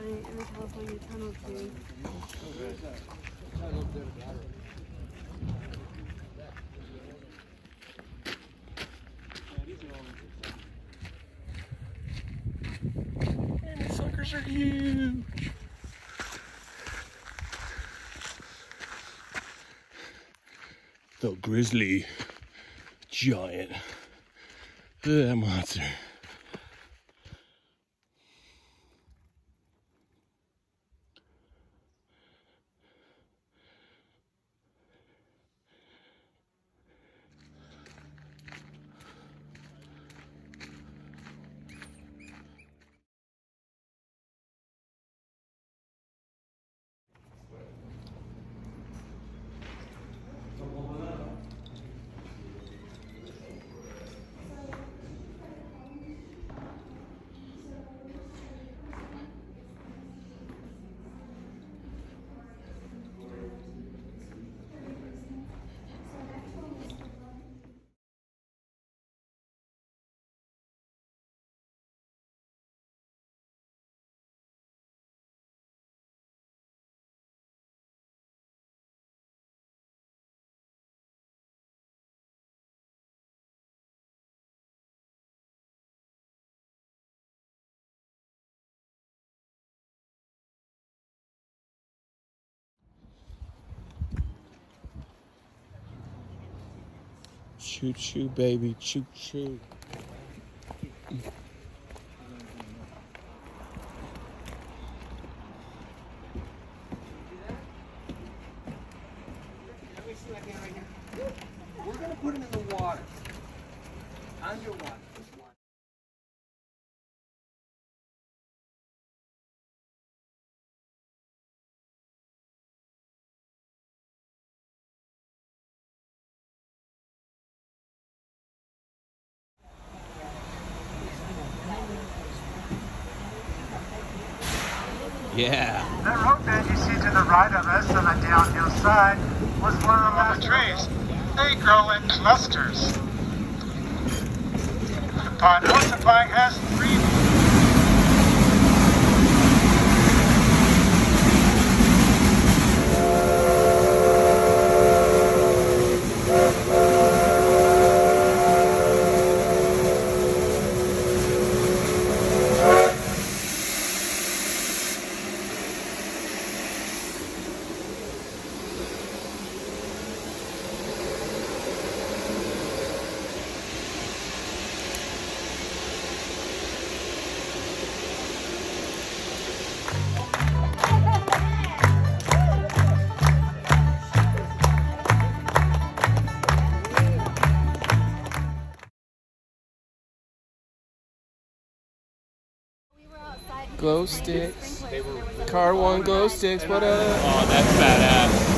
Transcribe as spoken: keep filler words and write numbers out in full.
Yosemite and the California tunnel too. And the suckers are huge. The grizzly giant. Look at that monster. Choo choo, baby, choo choo. We're gonna put him in the water. Underwater. Yeah. That road bed you see to the right of us on the downhill side was one of the last trees. They grow in clusters. The Ponderosa Pine has three. Glow sticks. Car one glow sticks. What up? Oh, that's badass.